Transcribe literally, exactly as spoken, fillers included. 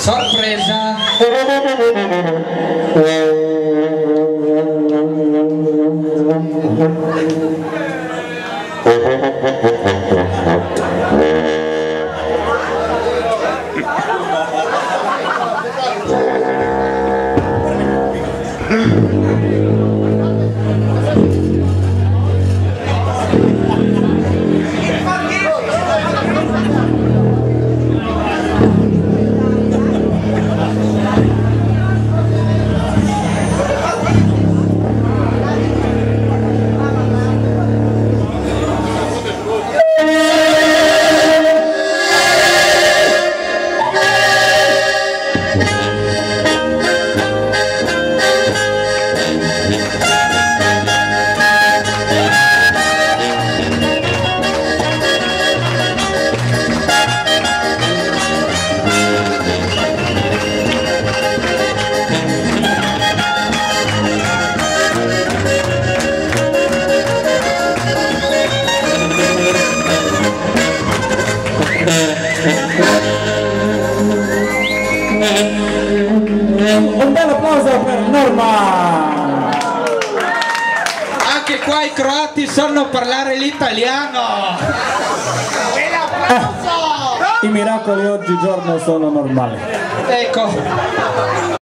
Sorpresa. Un bel applauso per Norma. Anche qua i croati sanno parlare l'italiano. I miracoli oggigiorno sono normali. Ecco.